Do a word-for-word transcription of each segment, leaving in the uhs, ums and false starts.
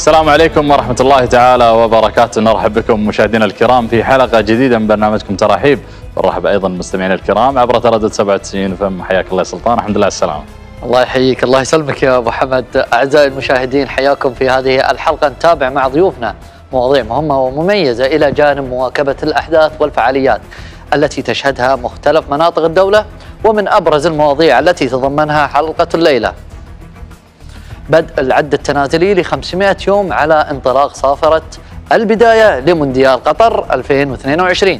السلام عليكم ورحمة الله تعالى وبركاته. نرحب بكم مشاهدينا الكرام في حلقة جديدة من برنامجكم تراحيب. نرحب أيضا مستمعينا الكرام عبر تردد سبعة وتسعين فم. حياك الله يا سلطان. الحمد لله على السلامة. الله يحييك، الله يسلمك يا أبو حمد. أعزائي المشاهدين، حياكم في هذه الحلقة. نتابع مع ضيوفنا مواضيع مهمة ومميزة إلى جانب مواكبة الأحداث والفعاليات التي تشهدها مختلف مناطق الدولة. ومن أبرز المواضيع التي تضمنها حلقة الليلة بدء العد التنازلي ل خمسمائة يوم على انطلاق صافرة البداية لمونديال قطر ألفين واثنين وعشرين.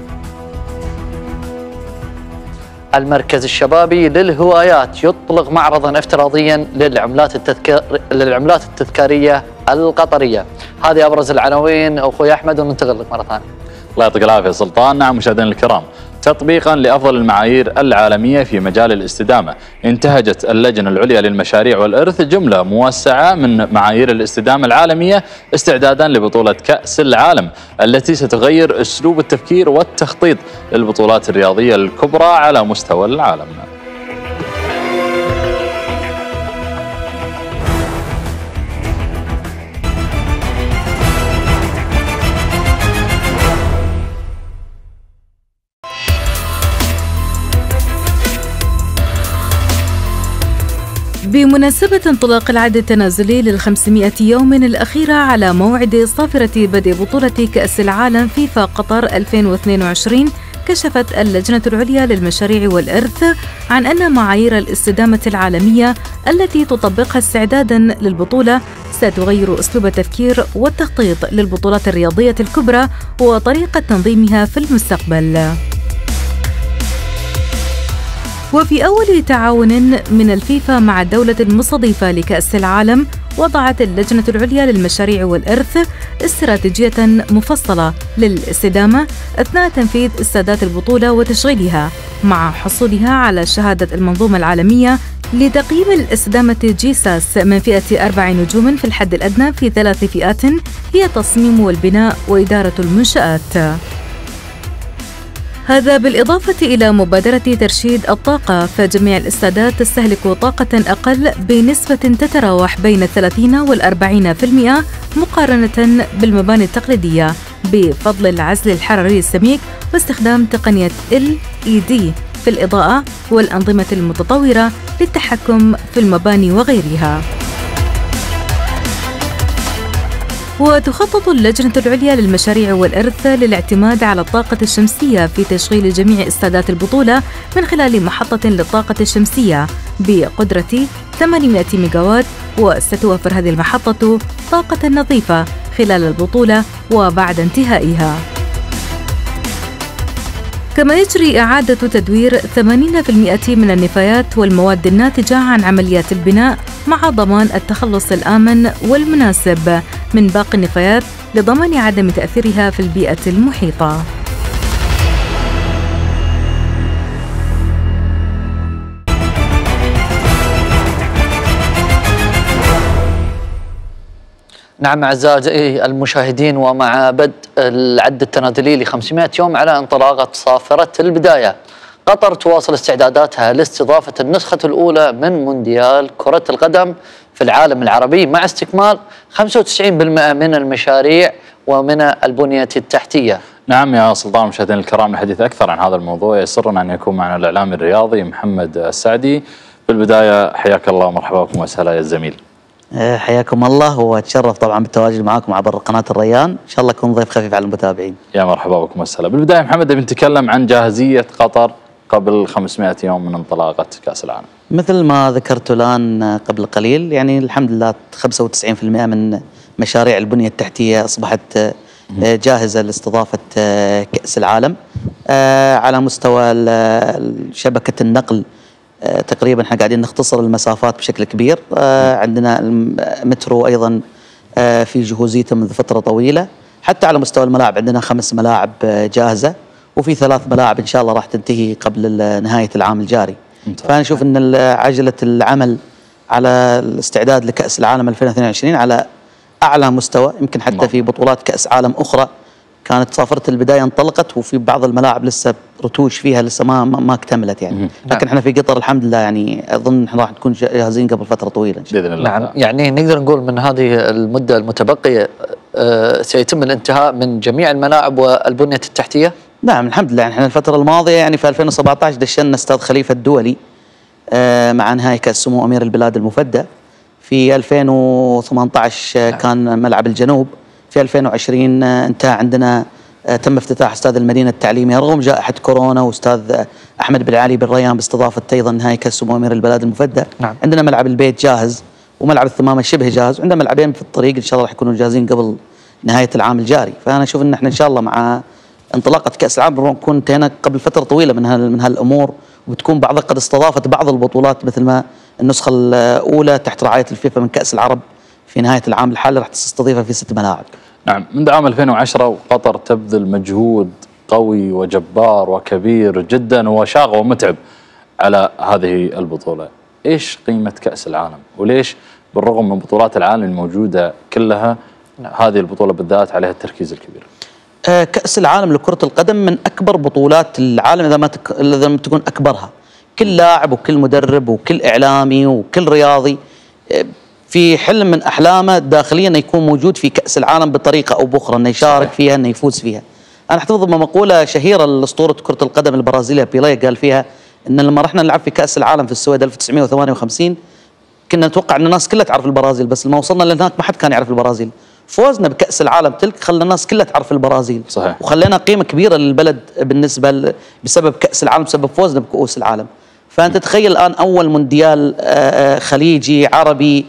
المركز الشبابي للهوايات يطلق معرضا افتراضيا للعملات التذكار للعملات التذكارية القطرية. هذه أبرز العناوين أخوي أحمد، وننتقل لك مرة ثانية. الله يعطيك العافية سلطان. نعم مشاهدينا الكرام، تطبيقا لأفضل المعايير العالمية في مجال الاستدامة، انتهجت اللجنة العليا للمشاريع والإرث جملة موسعة من معايير الاستدامة العالمية استعدادا لبطولة كأس العالم التي ستغير أسلوب التفكير والتخطيط للبطولات الرياضية الكبرى على مستوى العالم. بمناسبة انطلاق العد التنازلي للخمسمائة يوم الأخيرة على موعد صافرة بدء بطولة كأس العالم فيفا قطر ألفين واثنين وعشرين، كشفت اللجنة العليا للمشاريع والإرث عن أن معايير الاستدامة العالمية التي تطبقها استعدادا للبطولة ستغير أسلوب التفكير والتخطيط للبطولات الرياضية الكبرى وطريقة تنظيمها في المستقبل. وفي أول تعاون من الفيفا مع الدولة المستضيفة لكأس العالم، وضعت اللجنة العليا للمشاريع والإرث استراتيجية مفصلة للاستدامة أثناء تنفيذ استادات البطولة وتشغيلها، مع حصولها على شهادة المنظومة العالمية لتقييم الاستدامة جيساس من فئة أربع نجوم في الحد الأدنى في ثلاث فئات هي تصميم والبناء وإدارة المنشآت. هذا بالإضافة إلى مبادرة ترشيد الطاقة، فجميع الاستادات تستهلك طاقة أقل بنسبة تتراوح بين الثلاثين والأربعين في المئة مقارنة بالمباني التقليدية، بفضل العزل الحراري السميك واستخدام تقنية إل إي دي في الإضاءة والأنظمة المتطورة للتحكم في المباني وغيرها. وتخطط اللجنة العليا للمشاريع والإرث للاعتماد على الطاقة الشمسية في تشغيل جميع استادات البطولة من خلال محطة للطاقة الشمسية بقدرة ثمانمائة ميجاوات، وستوفر هذه المحطة طاقة نظيفة خلال البطولة وبعد انتهائها. كما يجري إعادة تدوير ثمانين بالمئة من النفايات والمواد الناتجة عن عمليات البناء مع ضمان التخلص الآمن والمناسب من باقي النفايات لضمان عدم تأثيرها في البيئة المحيطة. نعم أعزائي المشاهدين، ومع بدء العد التنازلي ل خمسمائة يوم على انطلاقة صافرة البداية، قطر تواصل استعداداتها لاستضافة النسخة الأولى من مونديال كرة القدم في العالم العربي مع استكمال خمسة وتسعين بالمئة من المشاريع ومن البنية التحتية. نعم يا سلطان، مشاهدينا الكرام، الحديث أكثر عن هذا الموضوع يسرنا أن يكون معنا الإعلامي الرياضي محمد السعدي. بالبداية حياك الله ومرحبا بكم وسهلا يا الزميل. حياكم الله، واتشرف طبعا بالتواجد معكم عبر قناة الريان، ان شاء الله يكون ضيف خفيف على المتابعين. يا مرحبا بكم وسهلا. بالبداية محمد بنتكلم عن جاهزية قطر قبل خمسمائة يوم من انطلاقة كأس العالم. مثل ما ذكرت الآن قبل قليل، يعني الحمد لله خمسة وتسعين بالمئة من مشاريع البنية التحتية أصبحت جاهزة لاستضافة كأس العالم. على مستوى شبكة النقل تقريبا احنا قاعدين نختصر المسافات بشكل كبير. عندنا المترو أيضا في جهوزيته منذ فترة طويلة. حتى على مستوى الملاعب عندنا خمس ملاعب جاهزة، وفي ثلاث ملاعب إن شاء الله راح تنتهي قبل نهاية العام الجاري. فأنا أشوف أن عجلة العمل على الاستعداد لكأس العالم ألفين واثنين وعشرين على أعلى مستوى، يمكن حتى في بطولات كأس عالم أخرى كانت صافرة البداية انطلقت، وفي بعض الملاعب لسه رتوش فيها لسه ما ما, ما اكتملت يعني. لكن احنا في قطر الحمد لله يعني اظن احنا راح نكون جاهزين قبل فترة طويلة ان شاء الله. باذن الله. نعم، يعني نقدر نقول من هذه المدة المتبقية آه سيتم الانتهاء من جميع الملاعب والبنية التحتية؟ نعم الحمد لله. يعني احنا الفترة الماضية يعني في ألفين وسبعة عشر دشنا استاد خليفة الدولي آه مع نهاية كأس سمو امير البلاد المفدى. في ألفين وثمانية عشر نعم. كان ملعب الجنوب. في ألفين وعشرين انتهى عندنا تم افتتاح استاد المدينه التعليمي رغم جائحه كورونا، واستاذ احمد بن علي بن ريان باستضافه ايضا نهائي كاس سمو امير البلاد المفدى. نعم. عندنا ملعب البيت جاهز، وملعب الثمامه شبه جاهز، وعندنا ملعبين في الطريق ان شاء الله راح يكونوا جاهزين قبل نهايه العام الجاري. فانا اشوف ان احنا ان شاء الله مع انطلاقه كاس العالم نكون انتهينا قبل فتره طويله من من هالامور، وبتكون بعضها قد استضافت بعض البطولات مثل ما النسخه الاولى تحت رعايه الفيفا من كاس العرب في نهايه العام الحالي راح تستضيفها في ست ملاعب. نعم، منذ عام ألفين وعشرة وقطر تبذل مجهود قوي وجبار وكبير جدا وشاق ومتعب على هذه البطولة. ايش قيمة كأس العالم؟ وليش بالرغم من بطولات العالم الموجودة كلها نعم. هذه البطولة بالذات عليها التركيز الكبير؟ آه كأس العالم لكرة القدم من أكبر بطولات العالم إذا ما تك... إذا ما تكون أكبرها. كل لاعب وكل مدرب وكل إعلامي وكل رياضي آه في حلم من أحلامه داخليا أنه يكون موجود في كأس العالم بطريقة أو بأخرى، أنه يشارك صحيح. فيها، أنه يفوز فيها. أنا أحتفظ بمقولة شهيرة لأسطورة كرة القدم البرازيلية بيليه، قال فيها أن لما رحنا نلعب في كأس العالم في السويد ألف وتسعمئة وثمانية وخمسين كنا نتوقع أن الناس كلها تعرف البرازيل، بس لما وصلنا لهناك ما حد كان يعرف البرازيل. فوزنا بكأس العالم تلك خلى الناس كلها تعرف البرازيل صحيح. وخلينا قيمة كبيرة للبلد بالنسبة بسبب كأس العالم، بسبب فوزنا بكؤوس العالم. فأنت تخيل الآن أول مونديال خليجي عربي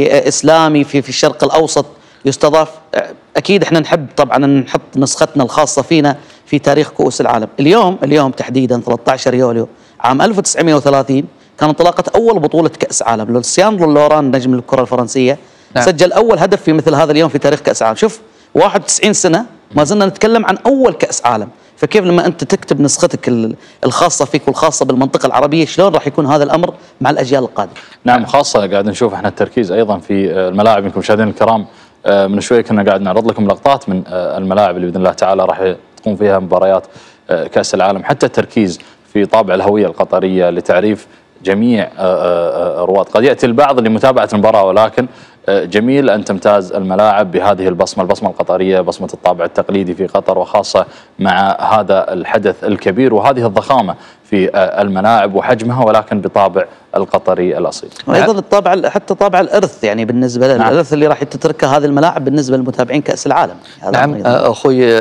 إسلامي في في الشرق الأوسط يستضاف. أكيد إحنا نحب طبعا نحط نسختنا الخاصة فينا في تاريخ كؤوس العالم. اليوم اليوم تحديدا ثلاثة عشر يوليو عام ألف وتسعمئة وثلاثين كان انطلاقة أول بطولة كأس عالم. لوسيانو لوران نجم الكرة الفرنسية نعم. سجل أول هدف في مثل هذا اليوم في تاريخ كأس العالم. شوف واحد وتسعين سنة ما زلنا نتكلم عن أول كأس عالم. فكيف لما أنت تكتب نسختك الخاصة فيك والخاصة بالمنطقة العربية شلون راح يكون هذا الأمر مع الأجيال القادمة؟ نعم، خاصة قاعد نشوف احنا التركيز أيضا في الملاعب. يمكن مشاهدينا الكرام من شوي كنا قاعد نعرض لكم لقطات من الملاعب اللي بإذن الله تعالى راح تقوم فيها مباريات كأس العالم. حتى التركيز في طابع الهوية القطرية لتعريف جميع رواد. قد يأتي البعض لمتابعة المباراة، ولكن جميل أن تمتاز الملاعب بهذه البصمة، البصمة القطرية، بصمة الطابع التقليدي في قطر، وخاصة مع هذا الحدث الكبير وهذه الضخامة في الملاعب وحجمها، ولكن بطابع القطري الأصيل. وأيضا الطابع حتى طابع الإرث يعني بالنسبة للإرث نعم. اللي راح تتركه هذه الملاعب بالنسبة للمتابعين كأس العالم. نعم أخوي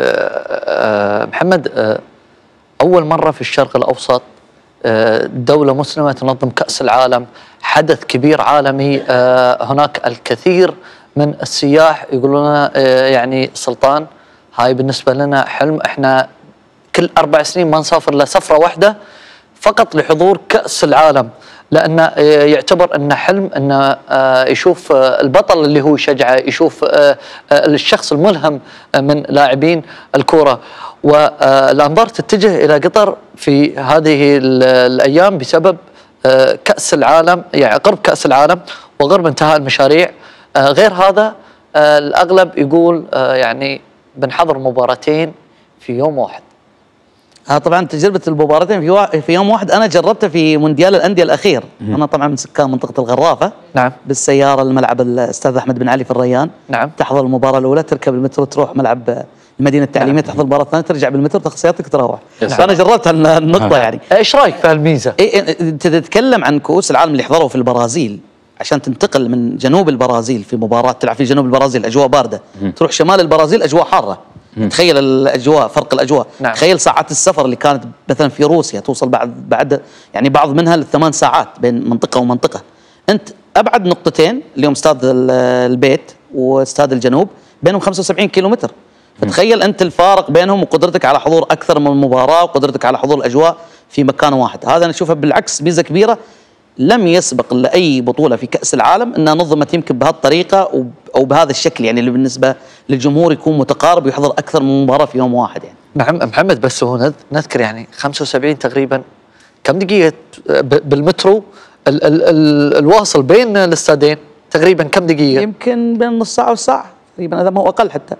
محمد، أول مرة في الشرق الأوسط دولة مسلمة تنظم كأس العالم، حدث كبير عالمي. هناك الكثير من السياح يقولون يعني سلطان هاي بالنسبة لنا حلم، احنا كل أربع سنين ما نسافر لسفرة واحدة فقط لحضور كأس العالم، لأنه يعتبر أنه حلم أنه يشوف البطل اللي هو يشجعه، يشوف الشخص الملهم من لاعبين الكرة. والأنظار تتجه إلى قطر في هذه الأيام بسبب كأس العالم، يعني قرب كأس العالم وقرب انتهاء المشاريع. غير هذا الأغلب يقول يعني بنحضر مباراتين في يوم واحد. ها طبعا تجربة المباراتين في, وا... في يوم واحد أنا جربتها في مونديال الأندية الأخير. مم. أنا طبعا من سكان منطقة الغرافة. نعم. بالسيارة الملعب الأستاذ أحمد بن علي في الريان. نعم. تحضر المباراة الأولى تركب المترو تروح ملعب المدينة التعليمية. نعم. تحضر المباراة الثانية ترجع بالمترو تاخذ سيارتك تروح. فأنا جربت النقطة يعني. إيش رأيك في هالميزة؟ إيه أنت تتكلم عن كؤوس العالم اللي حضروا في البرازيل، عشان تنتقل من جنوب البرازيل في مباراة تلعب في جنوب البرازيل أجواء باردة، مم. تروح شمال البرازيل أجواء حارة. مم. تخيل الأجواء، فرق الأجواء. نعم. تخيل ساعات السفر اللي كانت مثلا في روسيا توصل بعد بعد يعني بعض منها لثمان ساعات بين منطقة ومنطقة. أنت أبعد نقطتين اليوم استاد البيت واستاد الجنوب بينهم خمسة وسبعين كيلومتر. فتخيل أنت الفارق بينهم وقدرتك على حضور أكثر من مباراة وقدرتك على حضور الأجواء في مكان واحد. هذا أنا أشوفه بالعكس ميزة كبيرة لم يسبق لأي بطولة في كأس العالم أنها نظمت يمكن بهالطريقة أو بهذا الشكل، يعني اللي بالنسبة للجمهور يكون متقارب ويحضر أكثر من مباراة في يوم واحد يعني. نعم محمد، بس هو نذكر يعني خمسة وسبعين تقريبا كم دقيقة بالمترو ال ال ال الواصل بين الاستادين؟ تقريبا كم دقيقة؟ يمكن بين نص ساعة والساعة تقريبا، هذا ما هو أقل حتى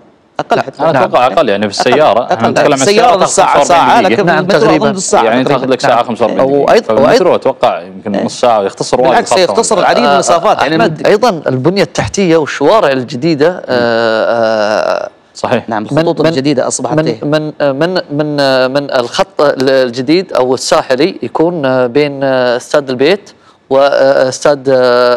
اقل انا اتوقع اقل يعني في السياره احنا نتكلم عن السياره نص ساعه ساعه لكن نعم تقريبا نص ساعه يعني تاخذ لك ساعه خمسة وأربعين دقيقه المترو اتوقع يمكن نص ساعه يختصر وايد بالعكس يختصر العديد من المسافات يعني أحمد ايضا البنيه التحتيه والشوارع الجديده آآ صحيح. نعم الخطوط من الجديده اصبحت من من من من من الخط الجديد او الساحلي يكون بين استاد البيت واستاد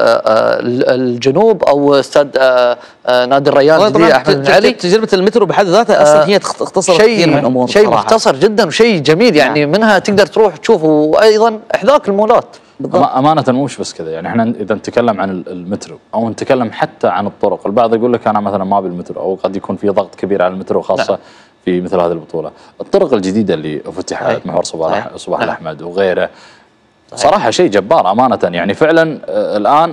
الجنوب او استاد نادي الريان الجديد احمد بن علي. تجربه المترو بحد ذاتها اصلا هي تختصر كثير من الامور، شيء مختصر جدا وشيء جميل يعني. نعم. منها تقدر تروح تشوف، وايضا احذاك المولات. امانه مش بس كذا يعني، احنا اذا نتكلم عن المترو او نتكلم حتى عن الطرق، البعض يقول لك انا مثلا ما بالمترو، او قد يكون في ضغط كبير على المترو خاصه نعم. في مثل هذه البطوله. الطرق الجديده اللي فتحت محور صباح صباح نعم. الاحمد وغيره صراحه شيء جبار امانه يعني. فعلا الان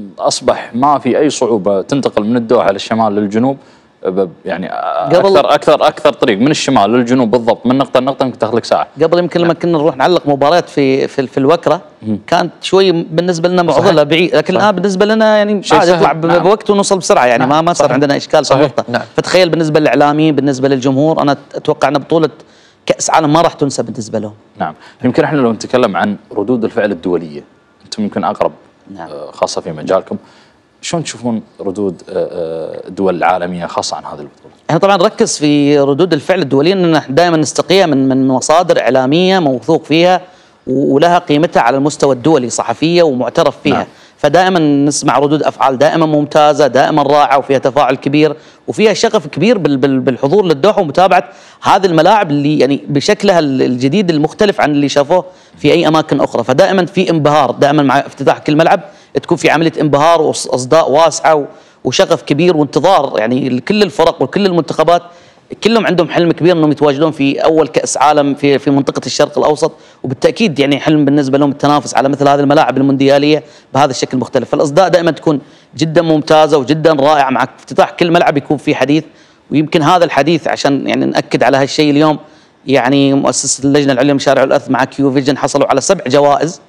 اصبح ما في اي صعوبه تنتقل من الدوحه للشمال للجنوب يعني اكثر اكثر اكثر طريق من الشمال للجنوب بالضبط من نقطه لنقطه ممكن تاخذ لك ساعه. قبل يمكن لما كنا نروح نعلق مباريات في في, في الوكره كانت شوي بالنسبه لنا معضله بعيد، لكن الان بالنسبه لنا يعني عادي نطلع نعم. بوقت ونوصل بسرعه يعني. نعم. ما ما صار عندنا اشكال في النقطه. نعم. فتخيل بالنسبه للاعلاميين بالنسبه للجمهور، انا اتوقع ان بطوله كاس عالم ما راح تنسى بالنسبه لهم. نعم. يمكن احنا لو نتكلم عن ردود الفعل الدوليه، انتم يمكن اقرب نعم. خاصه في مجالكم، شلون تشوفون ردود الدول العالميه خاصه عن هذه البطوله؟ احنا طبعا نركز في ردود الفعل الدوليه ان دائما نستقيها من من مصادر اعلاميه موثوق فيها ولها قيمتها على المستوى الدولي، صحفيه ومعترف فيها. نعم. فدائما نسمع ردود افعال دائما ممتازه، دائما رائعه، وفيها تفاعل كبير، وفيها شغف كبير بالحضور للدوحه ومتابعه هذه الملاعب اللي يعني بشكلها الجديد المختلف عن اللي شافوه في اي اماكن اخرى. فدائما في انبهار، دائما مع افتتاح كل ملعب تكون في عمليه انبهار واصداء واسعه وشغف كبير وانتظار يعني لكل الفرق وكل المنتخبات. كلهم عندهم حلم كبير انهم يتواجدون في اول كاس عالم في في منطقه الشرق الاوسط، وبالتاكيد يعني حلم بالنسبه لهم التنافس على مثل هذه الملاعب الموندياليه بهذا الشكل المختلف. فالاصداء دائما تكون جدا ممتازه وجدا رائعه، مع افتتاح كل ملعب يكون في حديث. ويمكن هذا الحديث عشان يعني ناكد على هالشيء اليوم، يعني مؤسسه اللجنه العليا للمشاريع والارث مع كيو فيجن حصلوا على سبع جوائز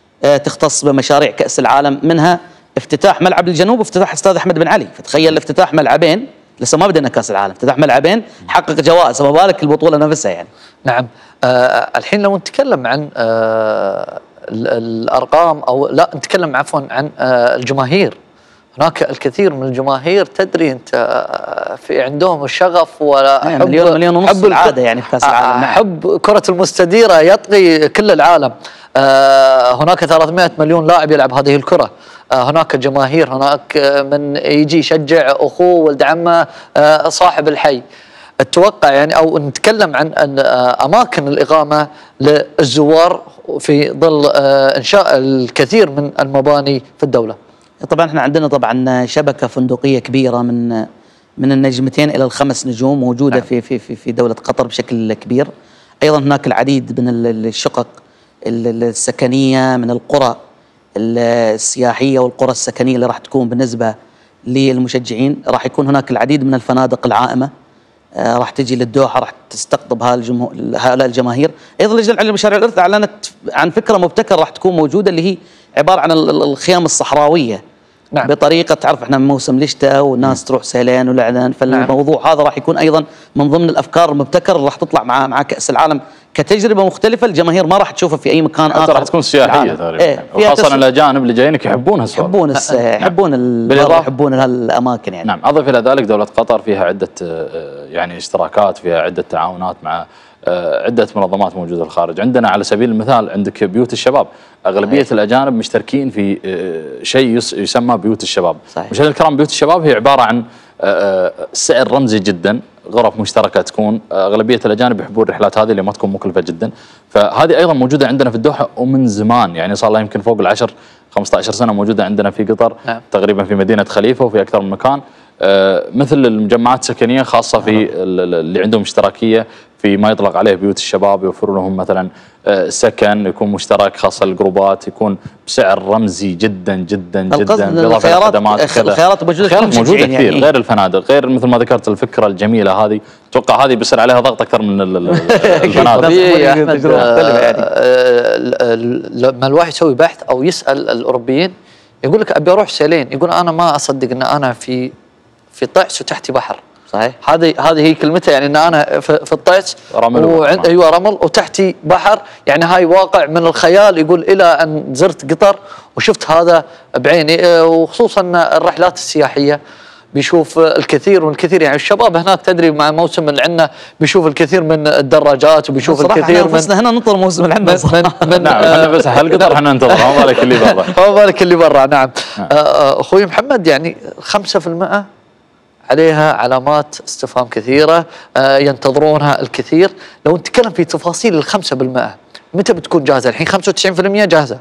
تختص بمشاريع كاس العالم، منها افتتاح ملعب الجنوب وافتتاح استاد احمد بن علي. فتخيل افتتاح ملعبين، لسه ما بدينا كاس العالم، افتتاح ملعبين حقق جوائز، فما بالك البطوله نفسها يعني. نعم. آه الحين لو نتكلم عن آه الارقام، او لا نتكلم عفوا عن آه الجماهير. هناك الكثير من الجماهير تدري انت آه في عندهم الشغف ولا حب مليون مليون ونص العاده يعني في كاس العالم. آه حب كره المستديره يطغي كل العالم. آه هناك ثلاثمئة مليون لاعب يلعب هذه الكره. آه هناك جماهير، هناك من يجي يشجع اخوه ولد عمه آه صاحب الحي. اتوقع يعني او نتكلم عن اماكن الاقامه للزوار في ظل آه انشاء الكثير من المباني في الدوله. طبعا احنا عندنا طبعا شبكه فندقيه كبيره من من النجمتين الى الخمس نجوم موجوده نعم. في في في في دوله قطر بشكل كبير. ايضا هناك العديد من الشقق السكنيه من القرى السياحيه والقرى السكنيه اللي راح تكون بالنسبه للمشجعين. راح يكون هناك العديد من الفنادق العائمه آه راح تجي للدوحه، راح تستقطب هؤلاء الجماهير. ايضا اللجنه العليا لمشاريع الارث اعلنت عن فكره مبتكره راح تكون موجوده، اللي هي عباره عن الخيام الصحراويه. نعم. بطريقه تعرف احنا موسم الشتاء والناس تروح سيلان ولعلان، فالموضوع نعم. هذا راح يكون ايضا من ضمن الافكار المبتكره اللي راح تطلع مع مع كاس العالم كتجربه مختلفه. الجماهير ما راح تشوفها في اي مكان اخر، راح تكون سياحيه تقريبا. إيه وخاصه الاجانب اللي جايينك يحبونها، يحبون يحبون يحبون هالاماكن يعني. نعم. اضف الى ذلك دوله قطر فيها عده يعني اشتراكات، فيها عده تعاونات مع عدة منظمات موجودة في الخارج. عندنا على سبيل المثال عندك بيوت الشباب، أغلبية صحيح. الأجانب مشتركين في شيء يسمى بيوت الشباب. مشاهدينا الكرام، بيوت الشباب هي عبارة عن سعر رمزي جدا، غرف مشتركة تكون، أغلبية الأجانب يحبون الرحلات هذه اللي ما تكون مكلفة جدا. فهذه أيضا موجودة عندنا في الدوحة ومن زمان، يعني صار لها يمكن فوق العشر خمسة عشر سنة موجودة عندنا في قطر. نعم. تقريبا في مدينة خليفة وفي أكثر من مكان. مثل المجمعات السكنية خاصة في اللي عندهم اشتراكية في ما يطلق عليه بيوت الشباب، يوفرون لهم مثلا سكن يكون مشترك خاصة للجروبات، يكون بسعر رمزي جدا جدا جدا، بالإضافة إلى خدمات الخيارات موجودة موجودة كثير يعني. غير الفنادق، غير مثل ما ذكرت الفكرة الجميلة هذه، اتوقع هذه بيصير عليها ضغط أكثر من الفنادق. طبيعي يا أحمد. لما الواحد يسوي بحث أو يسأل الأوروبيين يقول لك أبي أروح سيلين، يقول أنا ما أصدق أن أنا في في طعس وتحتي بحر. صحيح. هذه هذه هي كلمتها، يعني ان انا في, في الطيس رمل وعند ايوه رمل وتحتي بحر، يعني هاي واقع من الخيال. يقول الى ان زرت قطر وشفت هذا بعيني، وخصوصا الرحلات السياحيه بيشوف الكثير والكثير. يعني الشباب هناك تدري مع موسم العنة بيشوف الكثير من الدراجات وبيشوف الكثير من هنا ننطر موسم العنة من, من نعم احنا بس هالقطر احنا ننتظر، ما بالك اللي برا ما بالك اللي برا. نعم اخوي محمد، يعني خمسة بالمئة عليها علامات استفهام كثيرة، ينتظرونها الكثير. لو نتكلم في تفاصيل الخمسة بالمئة، متى بتكون جاهزة؟ الحين خمسة وتسعين بالمئة جاهزة،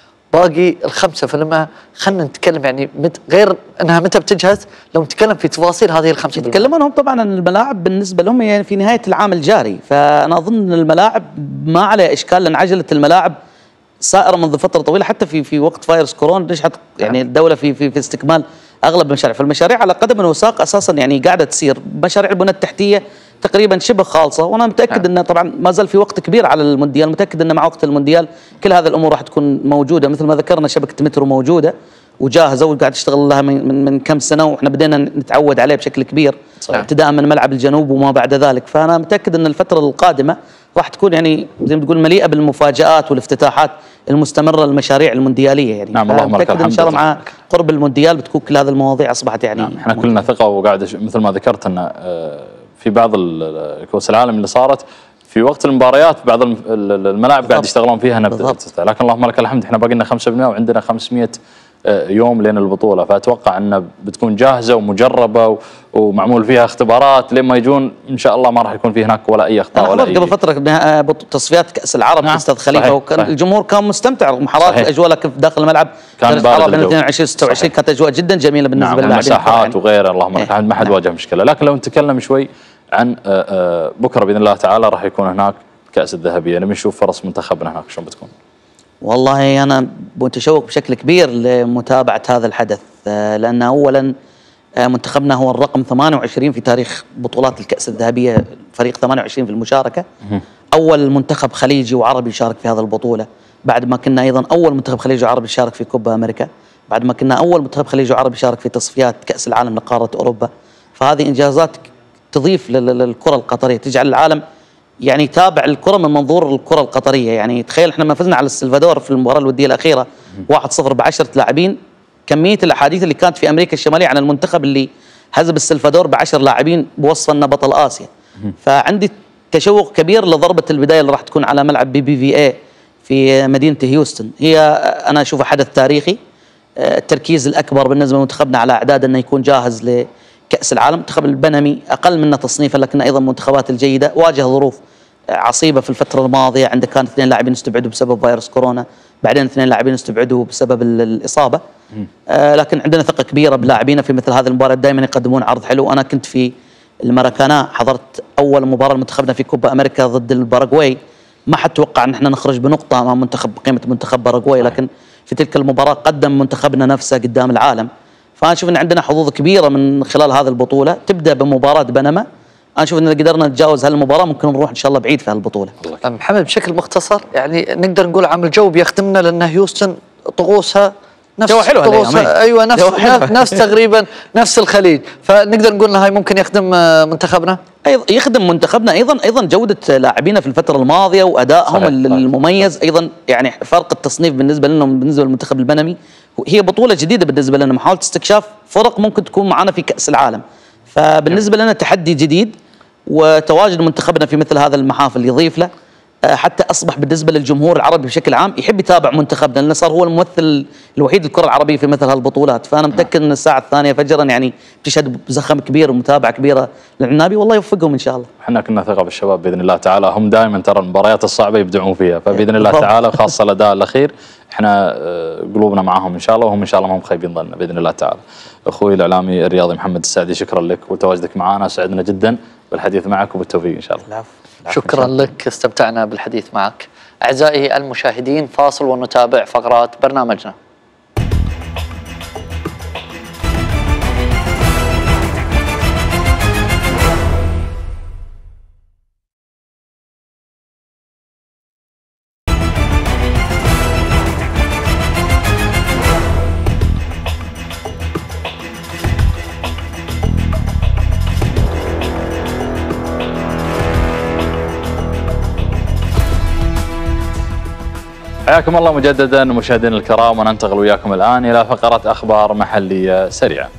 باقي الخمسة بالمئة خلينا نتكلم يعني مت غير انها متى بتجهز. لو نتكلم في تفاصيل هذه الخمسة بالمئة، يتكلمون طبعا عن الملاعب بالنسبة لهم يعني في نهاية العام الجاري، فأنا أظن أن الملاعب ما عليها إشكال، لأن عجلة الملاعب سائرة منذ فترة طويلة، حتى في في وقت فيروس كورونا نجحت يعني الدولة في في في استكمال اغلب المشاريع. فالمشاريع على قدم وساق اساسا يعني قاعده تصير. مشاريع البنى التحتيه تقريبا شبه خالصه، وانا متاكد انه طبعا ما زال في وقت كبير على المونديال، متاكد انه مع وقت المونديال كل هذه الامور راح تكون موجوده. مثل ما ذكرنا شبكه مترو موجوده وجاهزه وقاعد تشتغل لها من, من, من كم سنه، واحنا بدينا نتعود عليه بشكل كبير ابتداء من ملعب الجنوب وما بعد ذلك. فانا متاكد ان الفتره القادمه راح تكون يعني زي ما تقول مليئه بالمفاجات والافتتاحات المستمره للمشاريع الموندياليه يعني. نعم اللهم لك الحمد. ان شاء الله مع قرب المونديال بتكون كل هذه المواضيع اصبحت يعني نعم احنا كلنا ثقه، وقاعد مثل ما ذكرت ان في بعض كؤوس العالم اللي صارت في وقت المباريات بعض الملاعب قاعد يشتغلون فيها نبدا، لكن اللهم لك الحمد احنا باقي لنا خمسة بالمئة وعندنا خمسمئة يوم لين البطوله، فاتوقع انها بتكون جاهزه ومجربه ومعمول فيها اختبارات لما يجون ان شاء الله ما راح يكون في هناك ولا اي اخطاء ولا اي. قبل فتره تصفيات كاس العرب في استاد خليفه، وكان الجمهور كان مستمتع ومحارات الاجواء كيف داخل الملعب كان بارد بين اثنين وعشرين ستة وعشرين كانت اجواء جدا جميله بالنسبه نعم للاعبين المساحات وغيره اللهم لك الحمد ما حد واجه مشكله. لكن لو نتكلم شوي عن بكره باذن الله تعالى راح يكون هناك كاس الذهبيه، نبي نشوف فرص منتخبنا هناك شلون بتكون. والله أنا متشوق بشكل كبير لمتابعة هذا الحدث، لأن أولا منتخبنا هو الرقم ثمانية وعشرين في تاريخ بطولات الكأس الذهبية، فريق ثمانية وعشرين في المشاركة، أول منتخب خليجي وعربي يشارك في هذه البطولة، بعد ما كنا أيضا أول منتخب خليجي وعربي يشارك في كوبا أمريكا، بعد ما كنا أول منتخب خليجي وعربي يشارك في تصفيات كأس العالم لقارة أوروبا. فهذه إنجازات تضيف للكرة القطرية، تجعل العالم يعني يتابع الكرة من منظور الكرة القطرية. يعني تخيل احنا ما فزنا على السلفادور في المباراة الودية الأخيرة واحد صفر بعشرة لاعبين، كمية الأحاديث اللي كانت في أمريكا الشمالية عن المنتخب اللي هزم السلفادور بعشر لاعبين بوصف أنه بطل آسيا. فعندي تشوق كبير لضربة البداية اللي راح تكون على ملعب بي بي في اي في مدينة هيوستن. هي أنا أشوفها حدث تاريخي، التركيز الأكبر بالنسبة لمنتخبنا على أعداد أنه يكون جاهز لكأس العالم. المنتخب البنمي أقل منا تصنيفا لكن أيضا منتخبات الجيدة، واجه ظروف عصيبة في الفترة الماضية، عنده كان اثنين لاعبين استبعدوا بسبب فيروس كورونا، بعدين اثنين لاعبين استبعدوا بسبب الإصابة. آه لكن عندنا ثقة كبيرة بلاعبينا في مثل هذه المباريات، دائما يقدمون عرض حلو. أنا كنت في الماراكانا حضرت أول مباراة لمنتخبنا في كوبا أمريكا ضد الباراغواي، ما حد توقع أن احنا نخرج بنقطة أمام منتخب بقيمة منتخب باراغواي، لكن في تلك المباراة قدم منتخبنا نفسه قدام العالم. فأنا أشوف أن عندنا حظوظ كبيرة من خلال هذه البطولة، تبدأ بمباراة بنما. أنا أشوف إن قدرنا نتجاوز هالمباراة ممكن نروح إن شاء الله بعيد في هالبطولة. محمد بشكل مختصر يعني نقدر نقول عامل جو بيخدمنا، لأن هيوستن طقوسها نفس جو حلو طقوسها أيوة نفس نفس تقريبا نفس الخليج، فنقدر نقول إن هاي ممكن يخدم منتخبنا. أيضا يخدم منتخبنا، أيضا أيضا جودة لاعبينا في الفترة الماضية وأدائهم المميز، أيضا يعني فرق التصنيف بالنسبة لهم بالنسبة للمنتخب البنمي. هي بطولة جديدة بالنسبة لنا، محاولة استكشاف فرق ممكن تكون معنا في كأس العالم، فبالنسبة لنا تحدي جديد، وتواجد منتخبنا في مثل هذا المحافل يضيف له، حتى أصبح بالنسبة للجمهور العربي بشكل عام يحب يتابع منتخبنا، لأنه صار هو الممثل الوحيد للكرة العربية في مثل هالبطولات. فأنا متأكد أن الساعة الثانية فجرا يعني بتشهد بزخم كبير ومتابعة كبيرة للعنابي، والله يوفقهم إن شاء الله. احنا كنا ثقة بالشباب بإذن الله تعالى، هم دائما ترى المباريات الصعبة يبدعون فيها، فبإذن الله تعالى وخاصة الأداء الأخير احنا قلوبنا معهم إن شاء الله، وهم إن شاء الله ما هم خايبين ظننا بإذن الله تعالى. أخوي الإعلامي الرياضي محمد السعدي، شكرا لك وتواجدك معنا، سعدنا جدا بالحديث معك وبالتوفيق إن شاء الله. شكرا لك، استمتعنا بالحديث معك. أعزائي المشاهدين فاصل ونتابع فقرات برنامجنا. حياكم الله مجددا مشاهدينا الكرام، وننتقل وياكم الآن إلى فقرة أخبار محلية سريعة.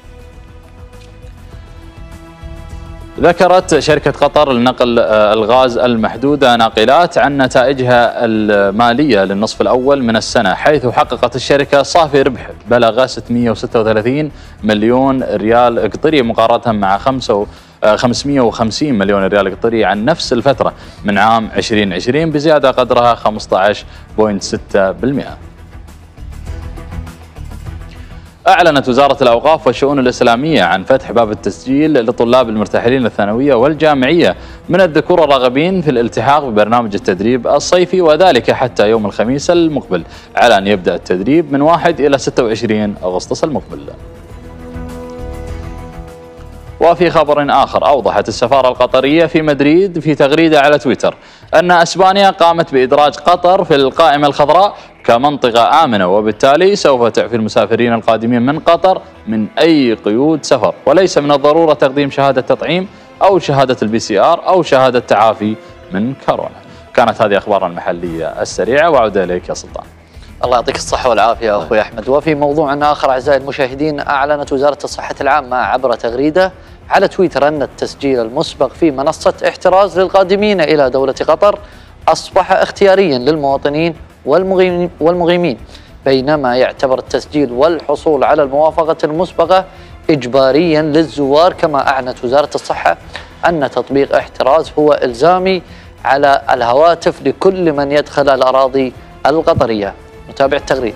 ذكرت شركة قطر لنقل الغاز المحدودة ناقلات عن نتائجها المالية للنصف الأول من السنة، حيث حققت الشركة صافي ربح بلغ ستمئة وستة وثلاثين مليون ريال قطري مقارنة مع خمسمئة وخمسين مليون ريال قطري عن نفس الفترة من عام ألفين وعشرين بزيادة قدرها خمسة عشر فاصلة ستة بالمئة. أعلنت وزارة الأوقاف والشؤون الإسلامية عن فتح باب التسجيل لطلاب المرتحلين الثانوية والجامعية من الذكور الراغبين في الالتحاق ببرنامج التدريب الصيفي، وذلك حتى يوم الخميس المقبل، على أن يبدأ التدريب من واحد إلى ستة وعشرين أغسطس المقبل. وفي خبر آخر، أوضحت السفارة القطرية في مدريد في تغريدة على تويتر أن أسبانيا قامت بإدراج قطر في القائمة الخضراء كمنطقة آمنة، وبالتالي سوف تعفي المسافرين القادمين من قطر من أي قيود سفر، وليس من الضرورة تقديم شهادة تطعيم أو شهادة البي سي آر أو شهادة تعافي من كورونا. كانت هذه أخبارنا المحلية السريعة، وعود إليك يا سلطان. الله يعطيك الصحة والعافية أخوي أحمد. وفي موضوع آخر أعزائي المشاهدين، أعلنت وزارة الصحة العامة عبر تغريدة على تويتر أن التسجيل المسبق في منصة احتراز للقادمين إلى دولة قطر أصبح اختياريا للمواطنين والمقيمين، بينما يعتبر التسجيل والحصول على الموافقة المسبقة إجباريا للزوار. كما أعلنت وزارة الصحة أن تطبيق احتراز هو إلزامي على الهواتف لكل من يدخل الأراضي القطرية. نتابع التغريدة.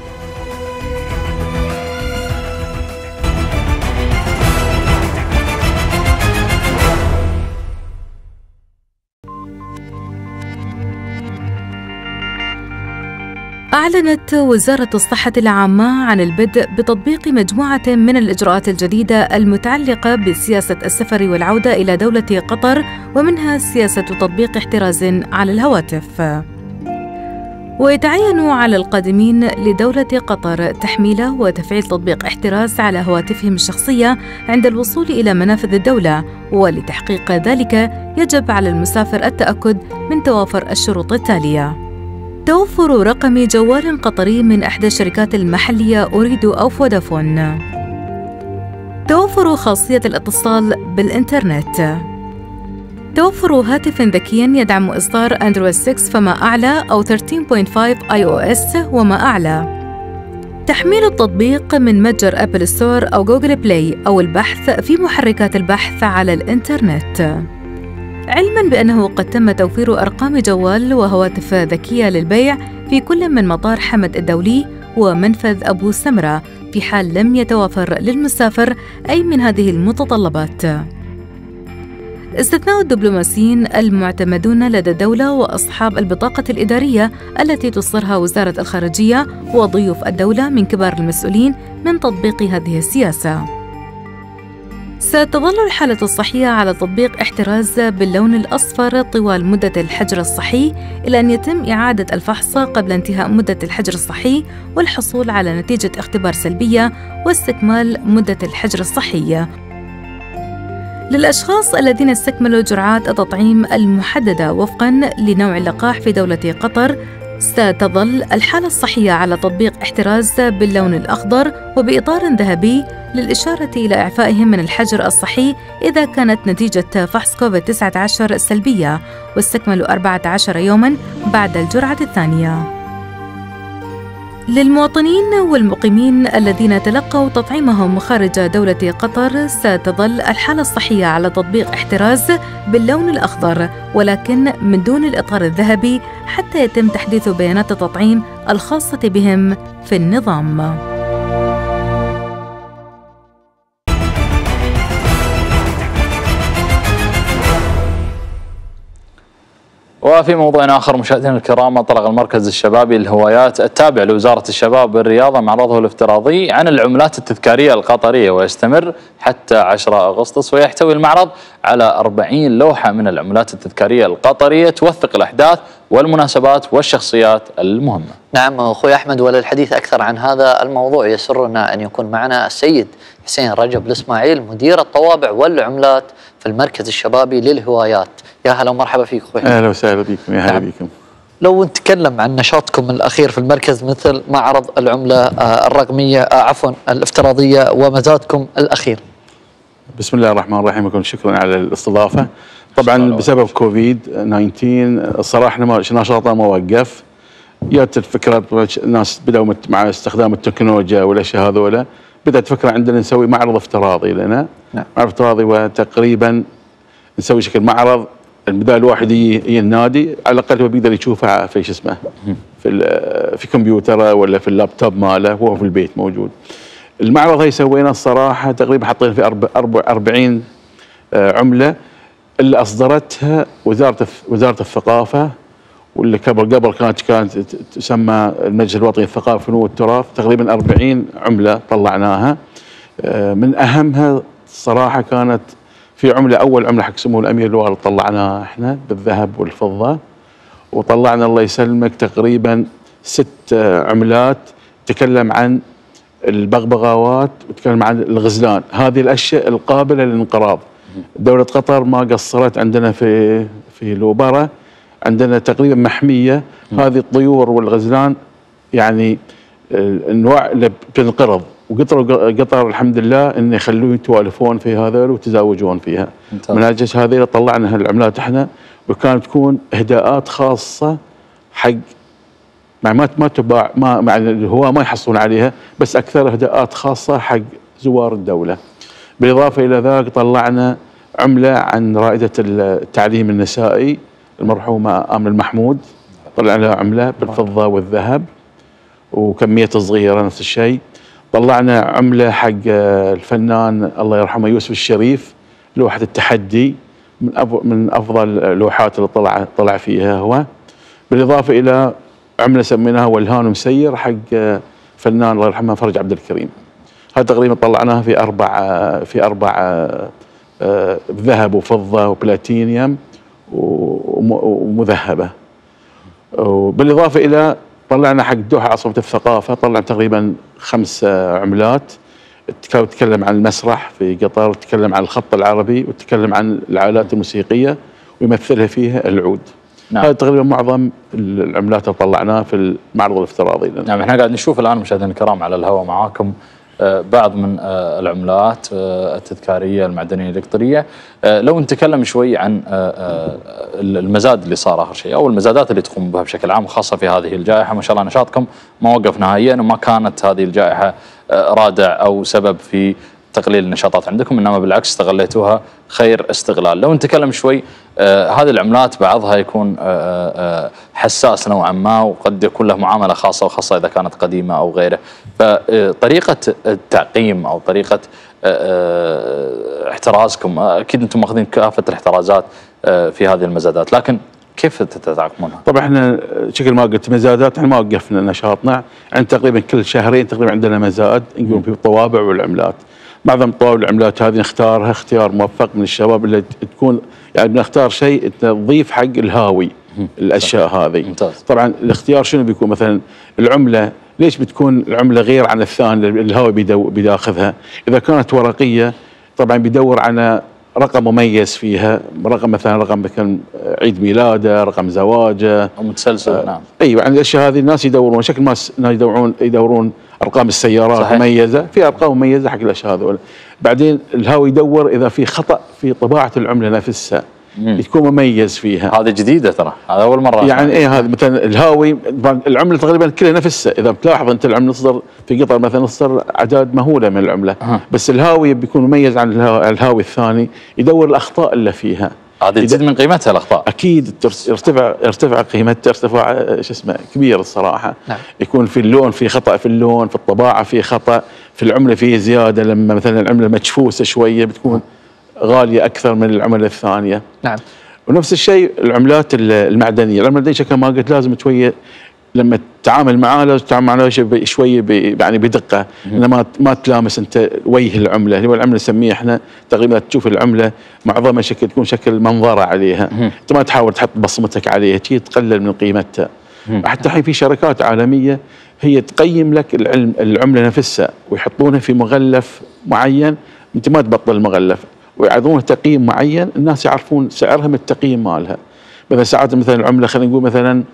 أعلنت وزارة الصحة العامة عن البدء بتطبيق مجموعة من الإجراءات الجديدة المتعلقة بسياسة السفر والعودة إلى دولة قطر، ومنها سياسة تطبيق احتراز على الهواتف. ويتعين على القادمين لدولة قطر تحميل وتفعيل تطبيق احتراز على هواتفهم الشخصية عند الوصول إلى منافذ الدولة، ولتحقيق ذلك يجب على المسافر التأكد من توافر الشروط التالية: توفر رقم جوال قطري من إحدى الشركات المحلية أوريدو أو فودافون، توفر خاصية الاتصال بالإنترنت، توفر هاتف ذكي يدعم إصدار أندرويد ستة فما أعلى أو ثلاثة فاصلة خمسة آي أو إس وما أعلى، تحميل التطبيق من متجر أبل ستور أو جوجل بلاي أو البحث في محركات البحث على الإنترنت. علماً بأنه قد تم توفير أرقام جوال وهواتف ذكية للبيع في كل من مطار حمد الدولي ومنفذ أبو سمرة في حال لم يتوافر للمسافر أي من هذه المتطلبات، استثناء الدبلوماسيين المعتمدون لدى الدولة وأصحاب البطاقة الإدارية التي تصدرها وزارة الخارجية وضيوف الدولة من كبار المسؤولين من تطبيق هذه السياسة. ستظل الحالة الصحية على تطبيق احتراز باللون الأصفر طوال مدة الحجر الصحي إلى أن يتم إعادة الفحص قبل انتهاء مدة الحجر الصحي والحصول على نتيجة اختبار سلبية واستكمال مدة الحجر الصحي. للأشخاص الذين استكملوا جرعات التطعيم المحددة وفقاً لنوع اللقاح في دولة قطر، ستظل الحالة الصحية على تطبيق احتراز باللون الأخضر وبإطار ذهبي للإشارة إلى إعفائهم من الحجر الصحي إذا كانت نتيجة فحص كوفيد تسعة عشر سلبية واستكملوا أربعة عشر يوماً بعد الجرعة الثانية. للمواطنين والمقيمين الذين تلقوا تطعيمهم خارج دولة قطر، ستظل الحالة الصحية على تطبيق احتراز باللون الأخضر ولكن من دون الإطار الذهبي حتى يتم تحديث بيانات التطعيم الخاصة بهم في النظام. وفي موضوع آخر مشاهدينا الكرام، أطلق المركز الشبابي للهوايات التابع لوزارة الشباب والرياضة معرضه الافتراضي عن العملات التذكارية القطرية، ويستمر حتى عشرة أغسطس، ويحتوي المعرض على أربعين لوحة من العملات التذكارية القطرية توثق الأحداث والمناسبات والشخصيات المهمة. نعم أخوي أحمد، وللحديث أكثر عن هذا الموضوع يسرنا أن يكون معنا السيد حسين رجب الإسماعيل مدير الطوابع والعملات في المركز الشبابي للهوايات. يا هلا ومرحبا فيك أخوي. أهلا وسهلا بكم. يا هلا بكم. لو نتكلم عن نشاطكم الأخير في المركز مثل معرض العملة الرقمية عفوا الافتراضية ومزادكم الأخير. بسم الله الرحمن الرحيم، وكل شكرا على الاستضافة. طبعا بسبب كوفيد تسعة عشر الصراحة نشاطنا ما وقف. جات الفكرة الناس بدأوا مع استخدام التكنولوجيا والأشياء هذولا، بدأت فكرة عندنا نسوي معرض افتراضي لنا. نعم. معرض افتراضي وتقريبا نسوي شكل معرض، البداية الواحد يجي النادي على الأقل هو بيقدر يشوفها في شو اسمه في في كمبيوتره ولا في اللابتوب ماله وهو في البيت موجود. المعرض هي سوينا الصراحة تقريبا حطينا في أربعين عملة اللي أصدرتها وزارة وزارة الثقافة، واللي قبل قبل كانت كانت تسمى المجلس الوطني للثقافة والفنون والتراث. تقريبا أربعين عملة طلعناها. من أهمها الصراحة كانت في عملة، أول عملة حق سمو الأمير الوالد طلعناها احنا بالذهب والفضة، وطلعنا الله يسلمك تقريبا ست عملات تكلم عن البغبغاوات وتكلم عن الغزلان، هذه الأشياء القابلة للانقراض. دولة قطر ما قصرت، عندنا في في لوبرة عندنا تقريبا محمية هذه الطيور والغزلان يعني الانواع اللي بتنقرض، وقطر قطر الحمد لله انه يخلوه يتوالفون في هذول ويتزاوجون فيها. ممتاز. من اجل هذه طلعنا هالعملات احنا، وكانت تكون اهداءات خاصه حق مع ما ما تباع ما مع الهواة ما يحصلون عليها، بس اكثر اهداءات خاصه حق زوار الدوله. بالاضافه الى ذلك طلعنا عمله عن رائده التعليم النسائي المرحومه آمنة المحمود، طلعنا لها عمله بالفضه والذهب وكميه صغيره نفس الشيء. طلعنا عمله حق الفنان الله يرحمه يوسف الشريف، لوحه التحدي من من افضل اللوحات اللي طلع طلع فيها هو. بالاضافه الى عمله سميناها والهان مسير حق فنان الله يرحمه فرج عبد الكريم. هذا تقريبا طلعناها في اربع في اربع ذهب وفضه وبلاتينيوم ومذهبه. وبالاضافه الى طلعنا حق دوحة عاصمة الثقافة، طلعنا تقريبا خمس عملات تتكلم عن المسرح في قطر، تتكلم عن الخط العربي، وتتكلم عن الآلات الموسيقية ويمثلها فيها العود. نعم. هذا تقريبا معظم العملات اللي طلعناها في المعرض الافتراضي. نعم، احنا قاعد نشوف الآن مشاهدينا الكرام على الهواء معاكم بعض من العملات التذكارية المعدنية الإلكترونية. لو نتكلم شوي عن المزاد اللي صار آخر شيء أو المزادات اللي تقوم بها بشكل عام، خاصة في هذه الجائحة. ما شاء الله نشاطكم ما وقف نهائيا، وما كانت هذه الجائحة رادع أو سبب في تقليل النشاطات عندكم، إنما بالعكس استغليتوها خير استغلال. لو نتكلم شوي آه هذه العملات بعضها يكون آه آه حساس نوعا ما، وقد يكون له معاملة خاصة، وخاصة إذا كانت قديمة أو غيره. فطريقة التعقيم أو طريقة آه احترازكم، أكيد أنتم ماخذين كافة الاحترازات آه في هذه المزادات، لكن كيف تتعاقمونها؟ طبعا احنا شكل ما قلت مزادات، احنا ما وقفنا نشاطنا، يعني تقريبا كل شهرين تقريبا عندنا مزاد نقوم في الطوابع والعملات. معظم طوابع العملات هذه نختارها اختيار موفق من الشباب اللي تكون يعني بنختار شيء تضيف حق الهاوي الاشياء هذه. ممتاز. طبعا الاختيار شنو بيكون؟ مثلا العمله ليش بتكون العمله غير عن الثاني الهاوي بياخذها؟ اذا كانت ورقيه طبعا بيدور على رقم مميز فيها، رقم مثلا رقم مثلا عيد ميلاده، رقم زواجه او متسلسل. آه نعم. ايوه، يعني الاشياء هذه الناس يدورون شكل ما يدورون يدورون ارقام السيارات. صحيح. مميزه، في ارقام مميزه حق الاشياء هذول. بعدين الهاوي يدور اذا في خطا في طباعه العمله نفسها تكون مميز فيها. هذه جديده ترى، هذا اول مره يعني ايه هذا مثلا الهاوي العمله تقريبا كلها نفسها. اذا بتلاحظ انت العمله تصدر في قطر مثلا تصدر اعداد مهوله من العمله. أه. بس الهاوي بيكون مميز عن الهاوي الثاني، يدور الاخطاء اللي فيها. هذه تزيد من قيمتها الاخطاء. اكيد ارتفع ارتفع قيمتها ارتفاع شو اسمه كبير الصراحه. نعم. يكون في اللون في خطا، في اللون في الطباعه في خطا، في العمله في زياده. لما مثلا العمله مجفوسه شويه بتكون غاليه اكثر من العمله الثانيه. نعم. ونفس الشيء العملات المعدنيه، العمله المعدنيه شكل ما قلت لازم شويه لما تتعامل معاه لازم تتعامل معاه شويه يعني بدقه، انما ما تلامس انت وجه العمله. اللي هو العمله نسميه احنا تقريبا تشوف العمله معظمها شكل تكون شكل منظره عليها، انت ما تحاول تحط بصمتك عليها، شيء تقلل من قيمتها. حتى الحين في شركات عالميه هي تقيم لك العلم العمله نفسها ويحطونها في مغلف معين، انت ما تبطل المغلف، ويعطونها تقييم معين، الناس يعرفون سعرها من التقييم مالها. مثلا ساعات مثلا العمله خلينا نقول مثلا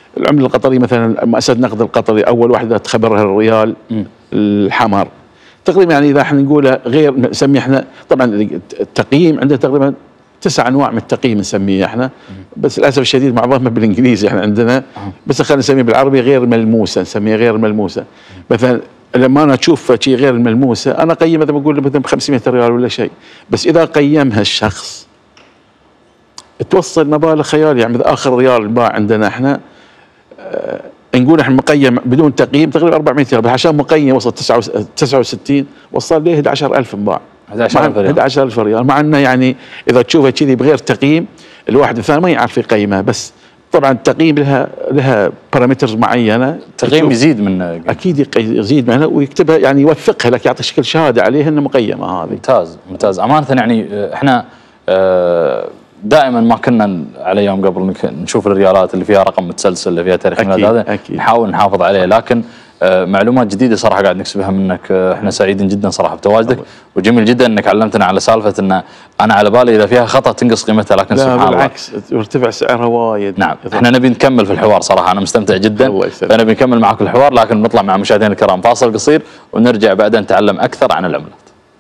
العمله القطريه مثلا مؤسسه النقد القطري اول واحده تخبرها الريال م. الحمر تقريبا، يعني اذا احنا نقوله غير نسميه احنا طبعا التقييم عندنا تقريبا تسع انواع من التقييم نسميه احنا، بس للاسف الشديد معظمها بالانجليزي احنا عندنا، بس خلينا نسميه بالعربي غير ملموسه، نسميها غير ملموسه. مثلا لما انا اشوف شيء غير ملموسه انا اقيمه مثلا بقول مثلا ب خمسمئة ريال ولا شيء، بس اذا قيمها الشخص توصل مبالغ خياليه. يعني اخر ريال باع عندنا احنا اه نقول احنا مقيم بدون تقييم تقريبا أربعمئة ريال، بس عشان مقيم وصل تسعة وستين وصل له أحد عشر ألف انباع، أحد عشر ألف ريال، مع انه يعني اذا تشوفها كذي بغير تقييم الواحد الثاني ما يعرف يقيمها. بس طبعا التقييم لها لها بارامترز معينه، التقييم يزيد من اكيد يزيد منها ويكتبها يعني يوثقها لك، يعطي شكل شهاده عليها انها مقيمه هذه. ممتاز ممتاز امانه. يعني احنا دائما ما كنا على يوم قبل نشوف الريالات اللي فيها رقم متسلسل اللي فيها تاريخ ميلاد، هذا نحاول نحافظ عليه، لكن معلومات جديده صراحه قاعد نكسبها منك. احنا سعيدين جدا صراحه بتواجدك، وجميل جدا انك علمتنا على سالفه ان انا على بالي اذا فيها خطا تنقص قيمتها، لكن لا سبحان الله بالعكس يرتفع سعرها وايد. نعم احنا نبي نكمل في الحوار صراحه، انا مستمتع جدا، فنبي نكمل معك الحوار، لكن نطلع مع مشاهدينا الكرام فاصل قصير ونرجع بعدين نتعلم اكثر عن العملات.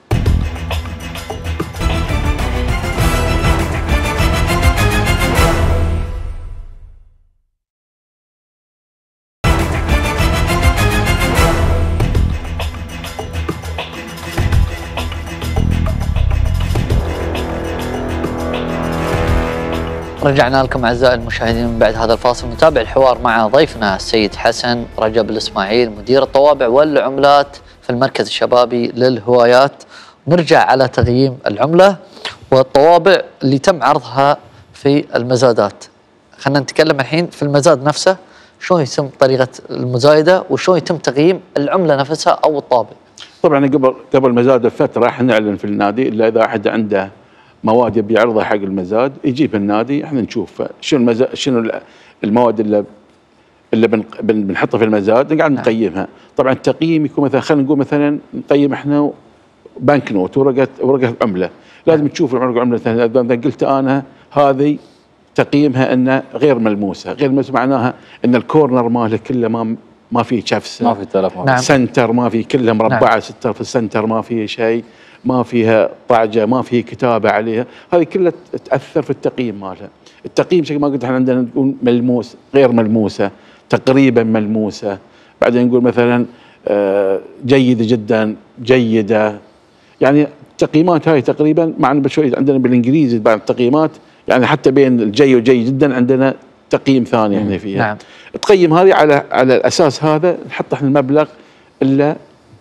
رجعنا لكم أعزائي المشاهدين من بعد هذا الفاصل، نتابع الحوار مع ضيفنا السيد حسن رجب الإسماعيل مدير الطوابع والعملات في المركز الشبابي للهوايات. نرجع على تقييم العملة والطوابع اللي تم عرضها في المزادات. خلينا نتكلم الحين في المزاد نفسه، شلون يتم طريقة المزايدة وشلون يتم تقييم العملة نفسها أو الطابع؟ طبعا قبل قبل مزاد الفترة راح نعلن في النادي إلا إذا أحد عنده مواد يبي يعرضها حق المزاد يجيب النادي، احنا نشوف شنو المزاد شنو المواد اللي اللي بنحطها في المزاد نقعد نقيمها. طبعا التقييم يكون مثلا خلينا نقول مثلا نقيم احنا بنك نوت ورقه ورقه عمله، لازم تشوف الورقه عمله مثلا اذا قلت انا هذه تقييمها انها غير ملموسه، غير ملموسه معناها ان الكورنر ماله كله ما ما فيه شفسه، ما في تلف، نعم. سنتر ما في كله مربعه، نعم. ستر في السنتر ما فيه شيء، ما فيها طعجه، ما فيه كتابه عليها، هذه كلها تاثر في التقييم مالها. التقييم زي ما قلت احنا عندنا نقول ملموس، غير ملموسه، تقريبا ملموسه، بعدين نقول مثلا جيده جدا، جيده، يعني التقييمات هاي تقريبا معنا بشوي عندنا بالانجليزي بعض التقييمات يعني حتى بين الجيد والجيد جدا عندنا تقييم ثاني احنا فيها. نعم. تقيم هذه على على الاساس هذا نحط احنا المبلغ اللي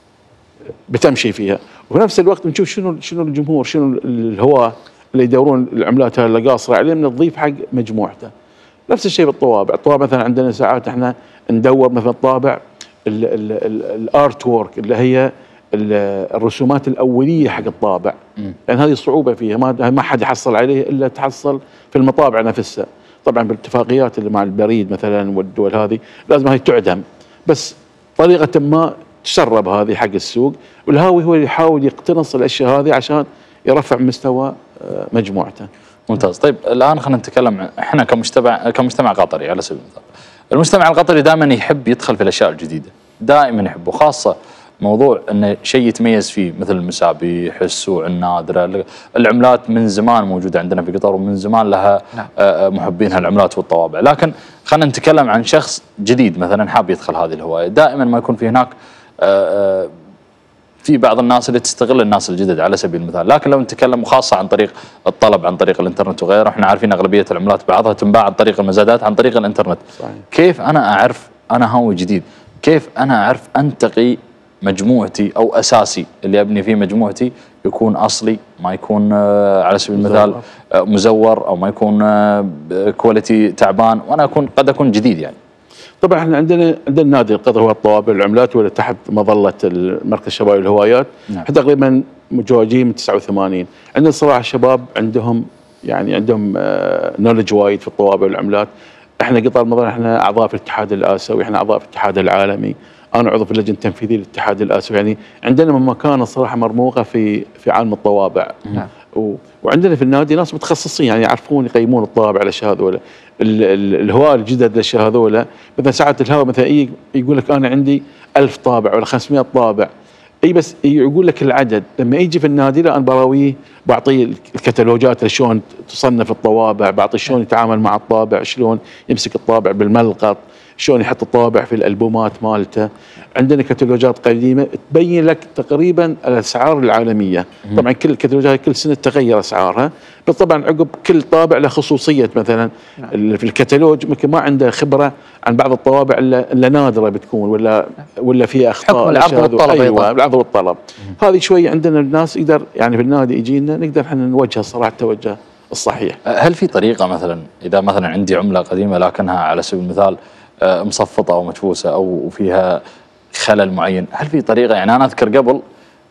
بتمشي فيها، وفي نفس الوقت بنشوف شنو شنو الجمهور، شنو الهواة اللي يدورون العملات اللي قاصره عليهم نضيف حق مجموعته. نفس الشيء بالطوابع، الطوابع مثلا عندنا ساعات احنا ندور مثلا طابع الارت وورك اللي هي الرسومات الاوليه حق الطابع، لان يعني هذه الصعوبه فيها، ما ما حد يحصل عليه الا تحصل في المطابع نفسها. طبعا بالاتفاقيات اللي مع البريد مثلا والدول هذه لازم هذه تعدم، بس طريقه ما تسرب هذه حق السوق، والهاوي هو اللي يحاول يقتنص الاشياء هذه عشان يرفع مستوى مجموعته. ممتاز. طيب الان خلينا نتكلم احنا كمجتمع كمجتمع قطري على سبيل المثال. المجتمع القطري دائما يحب يدخل في الاشياء الجديده، دائما يحب، وخاصه موضوع انه شيء يتميز فيه مثل المسابيح، السوع النادره، العملات من زمان موجوده عندنا في قطر ومن زمان لها نعم. محبينها العملات والطوابع، لكن خلينا نتكلم عن شخص جديد مثلا حاب يدخل هذه الهوايه، دائما ما يكون في هناك في بعض الناس اللي تستغل الناس الجدد على سبيل المثال، لكن لو نتكلم وخاصه عن طريق الطلب عن طريق الانترنت وغيره، احنا عارفين اغلبيه العملات بعضها تنباع عن طريق المزادات عن طريق الانترنت. صحيح. كيف انا اعرف انا هاوي جديد؟ كيف انا اعرف انتقي مجموعتي او اساسي اللي ابني فيه مجموعتي يكون اصلي، ما يكون على سبيل المثال مزور او ما يكون كواليتي تعبان، وانا اكون قد اكون جديد يعني. طبعا احنا عندنا عندنا نادي القطر هو الطوابع والعملات ولا تحت مظله المركز الشبابي للهوايات، نعم. تقريبا متواجدين من تسعة وثمانين. عندنا صراحه الشباب عندهم يعني عندهم نولج وايد في الطوابع والعملات. احنا قطر مثلا احنا اعضاء في الاتحاد الاسيوي، احنا اعضاء في الاتحاد العالمي، انا عضو في اللجنه التنفيذيه للاتحاد الاسيوي، يعني عندنا من مكانه صراحه مرموقه في في عالم الطوابع. نعم. وعندنا في النادي ناس متخصصين يعني يعرفون يقيمون الطابع الاشياء هذولا. الهواة الجدد الاشياء هذولا مثلا ساعات الهواء مثلا يجي يقول لك انا عندي ألف طابع ولا خمسمائة طابع، اي بس يقول لك العدد. لما يجي في النادي لا انا براويه، بعطيه الكتالوجات شلون تصنف الطوابع، بعطيه شلون يتعامل مع الطابع، شلون يمسك الطابع بالملقط، شلون يحط الطابع في الالبومات مالته. عندنا كتالوجات قديمه تبين لك تقريبا الاسعار العالميه. طبعا كل الكتالوجات كل سنه تغير اسعارها، بس طبعا عقب كل طابع له خصوصيه. مثلا في الكتالوج ممكن ما عنده خبره عن بعض الطوابع الا, إلا نادره بتكون ولا ولا فيها اخطاء. حكم العرض والطلب. ايوه العرض والطلب. هذه شوي عندنا الناس يقدر يعني في النادي يجينا نقدر احنا نوجه الصراحه التوجه الصحيح. هل في طريقه مثلا اذا مثلا عندي عمله قديمه لكنها على سبيل المثال مصفطه او مدفوسه او فيها خلل معين، هل في طريقه؟ يعني انا اذكر قبل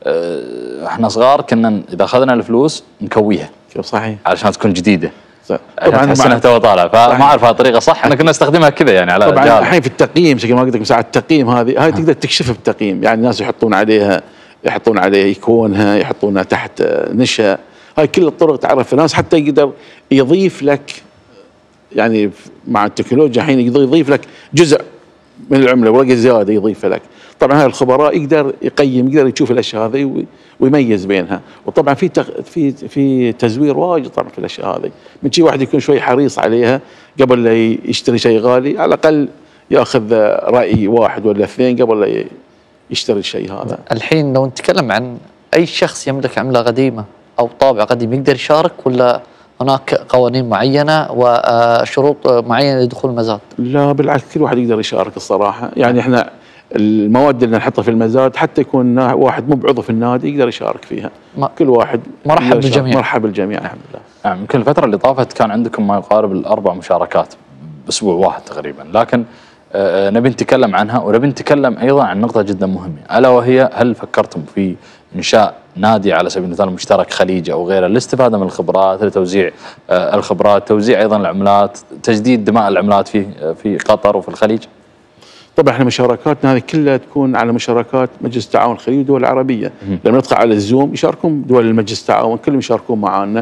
احنا صغار كنا اذا اخذنا الفلوس نكويها صحيح علشان تكون جديده. طبعا تحس انها تو طالعه، فما اعرف هذه الطريقه صح. احنا كنا نستخدمها كذا يعني على طبعا الحين في التقييم بشكل ما قلت لك ساعه التقييم هذه هاي تقدر تكشفها بالتقييم. يعني الناس يحطون عليها يحطون عليها يكونها، يحطونها تحت نشا. هاي كل الطرق تعرف الناس حتى يقدر يضيف لك يعني مع التكنولوجيا الحين يضيف لك جزء من العمله ورقه زياده يضيفها لك. طبعا هاي الخبراء يقدر يقيم، يقدر يشوف الاشياء هذه ويميز بينها. وطبعا في تغ... في في تزوير واجد طبعا في الاشياء هذه. من شي واحد يكون شوي حريص عليها قبل لا يشتري شيء غالي، على الاقل ياخذ راي واحد ولا اثنين قبل لا يشتري الشيء هذا. الحين لو نتكلم عن اي شخص يملك عمله قديمه او طابع قديم يقدر يشارك، ولا هناك قوانين معينه وشروط معينه لدخول المزاد؟ لا بالعكس، كل واحد يقدر يشارك الصراحه. يعني احنا المواد اللي نحطها في المزاد حتى يكون واحد مو بعضو في النادي يقدر يشارك فيها. كل واحد مرحب بالجميع. مرحب بالجميع الحمد لله. نعم. يمكن الفتره اللي طافت كان عندكم ما يقارب الاربع مشاركات باسبوع واحد تقريبا، لكن آه نبي نتكلم عنها، ونبي نتكلم ايضا عن نقطه جدا مهمه، الا وهي هل فكرتم في انشاء نادي على سبيل المثال مشترك خليجي او غيره للاستفاده من الخبرات، لتوزيع آه الخبرات، توزيع ايضا العملات، تجديد دماء العملات في في قطر وفي الخليج؟ طبعا احنا مشاركاتنا هذه كلها تكون على مشاركات مجلس التعاون الخليجي والدول العربيه. لما ندخل على الزوم يشاركون دول المجلس التعاون كلهم يشاركون معنا.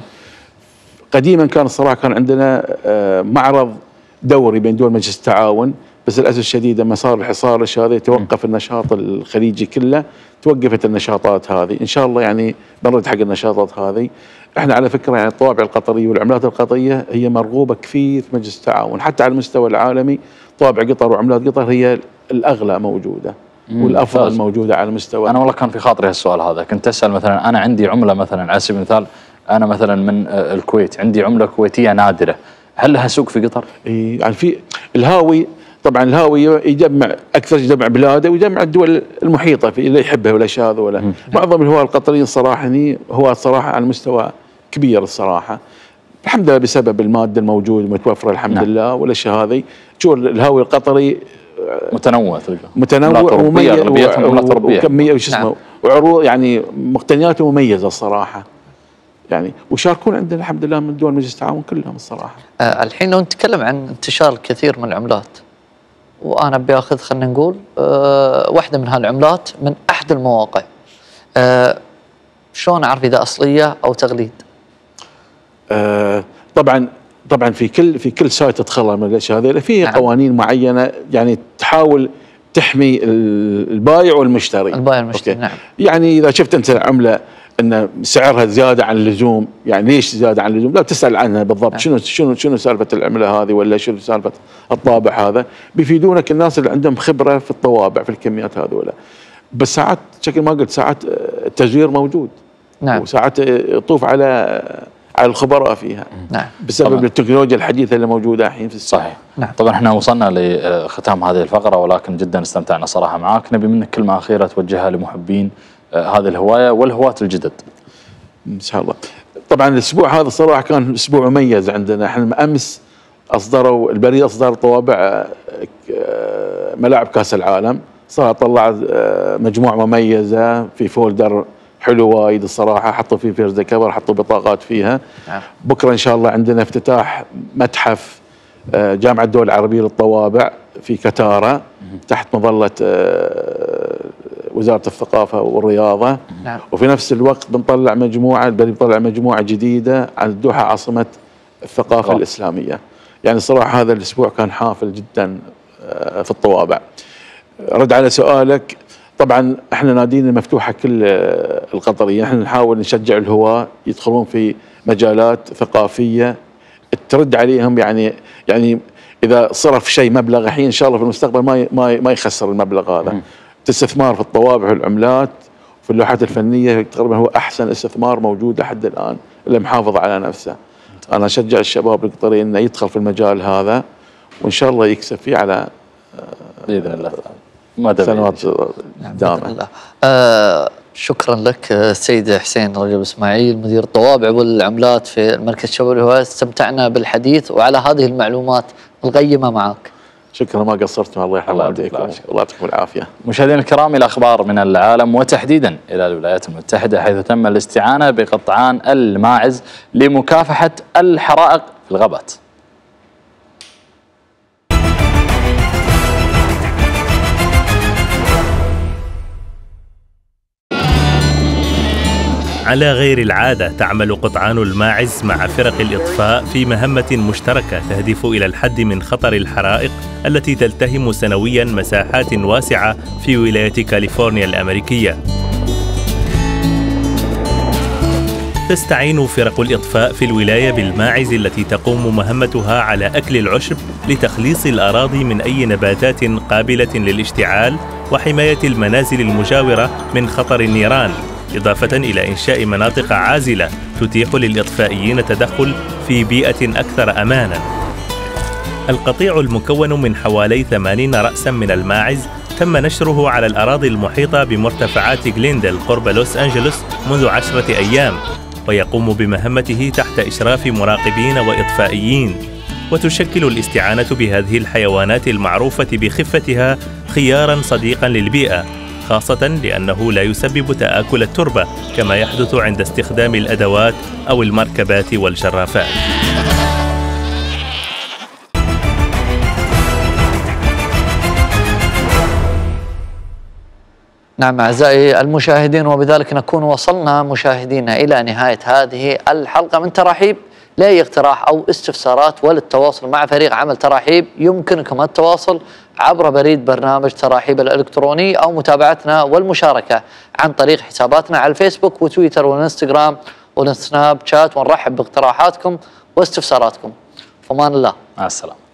قديما كان الصراحه كان عندنا آه معرض دوري بين دول مجلس التعاون، بس للاسف الشديد لما صار الحصار هذا توقف النشاط الخليجي كله، توقفت النشاطات هذه. ان شاء الله يعني بنرد حق النشاطات هذه. احنا على فكره يعني الطوابع القطريه والعملات القطريه هي مرغوبه كثير في مجلس التعاون، حتى على المستوى العالمي طوابع قطر وعملات قطر هي الاغلى موجوده والافضل فاز. موجوده على المستوى. انا والله كان في خاطري هالسؤال هذا، كنت اسال مثلا انا عندي عمله مثلا على سبيل المثال انا مثلا من الكويت عندي عمله كويتيه نادره، هل لها سوق في قطر؟ اي يعني في الهاوي طبعا الهاوي يجمع اكثر يجمع بلاده ويجمع الدول المحيطه في اللي يحبها والاشياء هذولا. معظم الهواة القطريين الصراحه هني هو الصراحه على مستوى كبير الصراحه. الحمد لله بسبب الماده الموجوده متوفره الحمد نعم. لله والاشياء هذه. شو الهاوي القطري متنوع متنوع ومميز وكميه وش اسمه نعم. وعروض يعني مقتنياته مميزه الصراحه. يعني ويشاركون عندنا الحمد لله من دول مجلس التعاون كلهم الصراحه. آه الحين لو نتكلم عن انتشار الكثير من العملات، وانا باخذ خلينا نقول آه واحده من هالعملات من احد المواقع، آه شلون اعرف اذا اصليه او تقليد؟ آه طبعا طبعا في كل في كل سايت تدخلها من الاشياء هذه في نعم. قوانين معينه يعني تحاول تحمي البايع والمشتري. البايع والمشتري نعم. يعني اذا شفت انت عمله ان سعرها زياده عن اللزوم، يعني ليش زياده عن اللزوم؟ لا تسال عنها بالضبط نعم. شنو شنو شنو سالفه العمله هذه ولا شنو سالفه الطابع هذا، بيفيدونك الناس اللي عندهم خبره في الطوابع في الكميات هذولا. بس ساعات شكل ما قلت ساعات التزوير موجود نعم. وساعات يطوف على على الخبراء فيها نعم. بسبب طبعا. التكنولوجيا الحديثه اللي موجوده الحين في السوق. صحيح نعم. طبعا احنا وصلنا لختام هذه الفقره، ولكن جدا استمتعنا صراحه معك. نبي منك كلمه اخيره توجهها لمحبين آه هذه الهوايه والهواة الجدد. ان شاء الله. طبعا الاسبوع هذا صراحه كان اسبوع مميز عندنا. احنا امس اصدروا البريد اصدر طوابع آه ملاعب كاس العالم، صراحه طلعت آه مجموعه مميزه في فولدر حلو وايد الصراحه، حطوا فيه فيرز كفر، حطوا بطاقات فيها. نعم. بكره ان شاء الله عندنا افتتاح متحف جامعه الدول العربيه للطوابع في كتاره تحت مظله وزارة الثقافة والرياضة. نعم. وفي نفس الوقت بنطلع مجموعة البريد بنطلع مجموعة جديدة عن الدوحة عاصمة الثقافة أوه. الإسلامية. يعني صراحة هذا الأسبوع كان حافل جدا في الطوابع. رد على سؤالك، طبعا احنا نادينا مفتوحة كل القطريين، احنا نحاول نشجع الهواة يدخلون في مجالات ثقافية ترد عليهم، يعني يعني اذا صرف شيء مبلغ الحين ان شاء الله في المستقبل ما ما ما يخسر المبلغ هذا. استثمار في الطوابع والعملات وفي اللوحات الفنيه تقريبا هو احسن استثمار موجود لحد الان اللي محافظ على نفسه. انا اشجع الشباب القطري انه يدخل في المجال هذا وان شاء الله يكسب فيه على باذن الله سنوات قدامه. آه شكرا لك السيد حسين رجب اسماعيل مدير الطوابع والعملات في المركز الشباب والهواة. استمتعنا بالحديث وعلى هذه المعلومات القيمه معك. شكرا ما قصرتم، الله يحفظ والديكم الله يعطيكم العافيه. مشاهدينا الكرام، الى اخبار من العالم وتحديدا الى الولايات المتحده، حيث تم الاستعانه بقطعان الماعز لمكافحه الحرائق في الغابات. على غير العادة تعمل قطعان الماعز مع فرق الإطفاء في مهمة مشتركة تهدف إلى الحد من خطر الحرائق التي تلتهم سنوياً مساحات واسعة في ولاية كاليفورنيا الأمريكية. تستعين فرق الإطفاء في الولاية بالماعز التي تقوم مهمتها على أكل العشب لتخليص الأراضي من أي نباتات قابلة للاشتعال وحماية المنازل المجاورة من خطر النيران، إضافة إلى إنشاء مناطق عازلة تتيح للإطفائيين التدخل في بيئة أكثر أماناً. القطيع المكون من حوالي ثمانين رأساً من الماعز تم نشره على الأراضي المحيطة بمرتفعات غليندل قرب لوس أنجلوس منذ عشرة أيام، ويقوم بمهمته تحت إشراف مراقبين وإطفائيين. وتشكل الاستعانة بهذه الحيوانات المعروفة بخفتها خياراً صديقاً للبيئة، خاصة لأنه لا يسبب تآكل التربة كما يحدث عند استخدام الأدوات أو المركبات والجرافات. نعم أعزائي المشاهدين، وبذلك نكون وصلنا مشاهدينا إلى نهاية هذه الحلقة من تراحيب. لأي اقتراح أو استفسارات وللتواصل مع فريق عمل تراحيب يمكنكم التواصل عبر بريد برنامج تراحيب الإلكتروني أو متابعتنا والمشاركة عن طريق حساباتنا على الفيسبوك وتويتر والإنستغرام والسناب شات، ونرحب باقتراحاتكم واستفساراتكم. فمان الله، مع السلامة.